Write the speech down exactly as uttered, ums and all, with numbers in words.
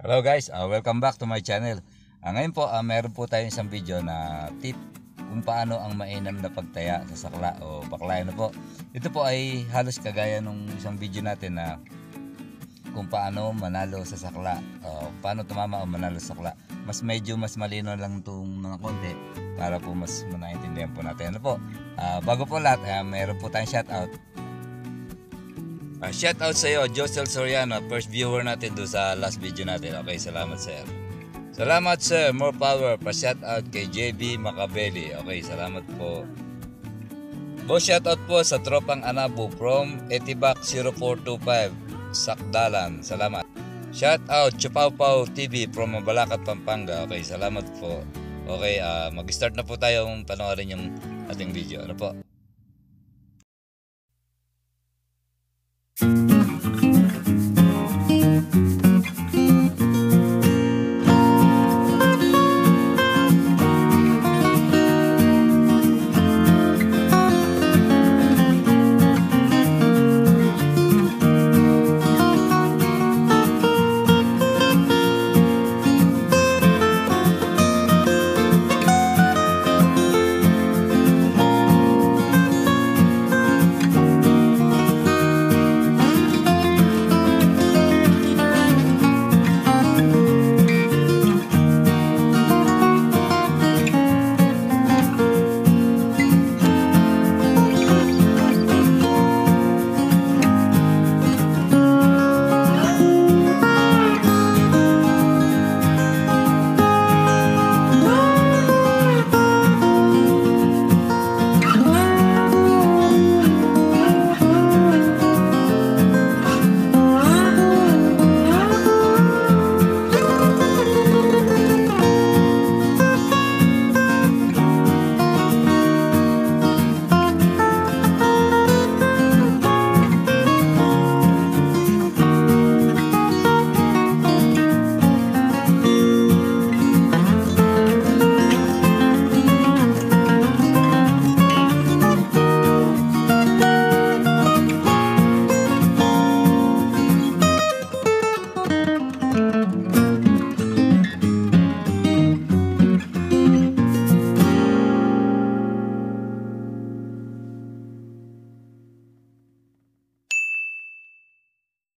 Hello guys, uh, welcome back to my channel. Uh, ngayon po, uh, meron po tayong isang video na tip kung paano ang mainam na pagtaya sa sakla o baklay na po. Ito po ay halos kagaya nung isang video natin na kung paano manalo sa sakla o paano tumama o manalo sa sakla. Mas medyo mas malino lang itong mga konti para po mas manaintindihan po natin. Ano po, uh, bago po lahat, uh, meron po tayong shoutout. Uh, shout out sa iyo, Josel Soriano, first viewer natin do sa last video natin. Okay, salamat sir. Salamat sir, more power. Pa-shout out kay J B Macabeli. Okay, salamat po. Bo shout out po sa Tropang Anabu from Etibac zero four two five, Sakdalan. Salamat. Shout out Chupawpaw T V from Mabalacat, Pampanga. Okay, salamat po. Okay, uh, mag-start na po tayong panoorin yung ating video. Ano po?